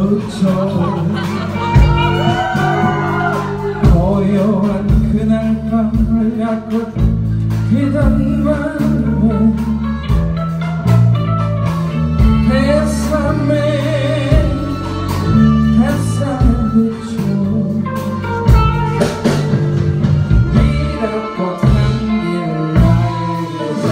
묻혀 고요한 그날 밤을 갖고 비던 마음에 뱃삼에 묻혀 미라꽃 향기를 나에게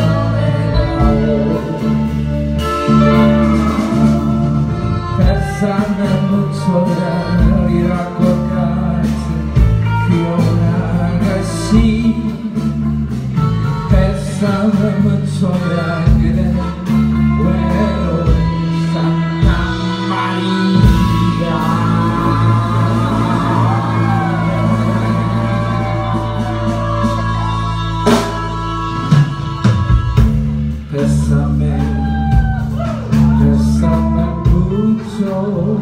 전해다오 뱃삼에 묻혀라 미라꽃 같은 귀여운 아가씨 뱃삼에 묻혀라 그대 외로운 쌍난 말이야 뱃삼에 묻혀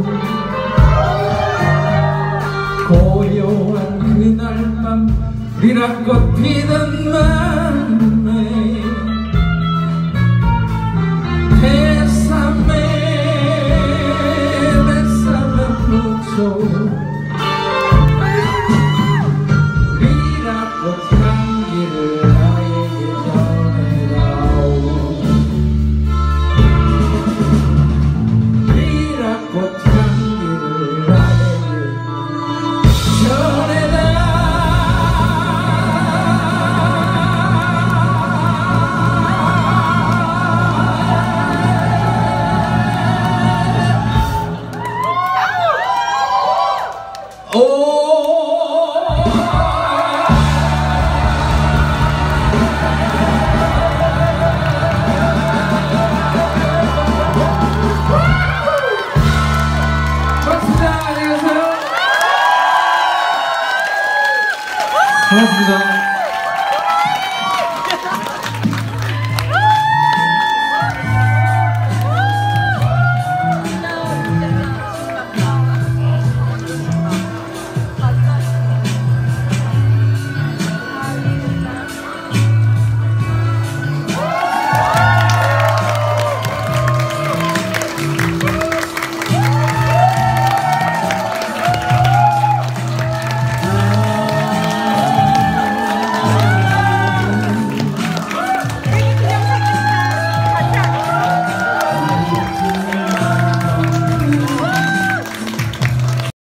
고요한 그날 밤 미라꽃 피던 맘에 뱃삼에 묻혀 미라꽃 향기를 나에게 전해다오 미라꽃 향기를 나에게 전해다오 고맙습니다.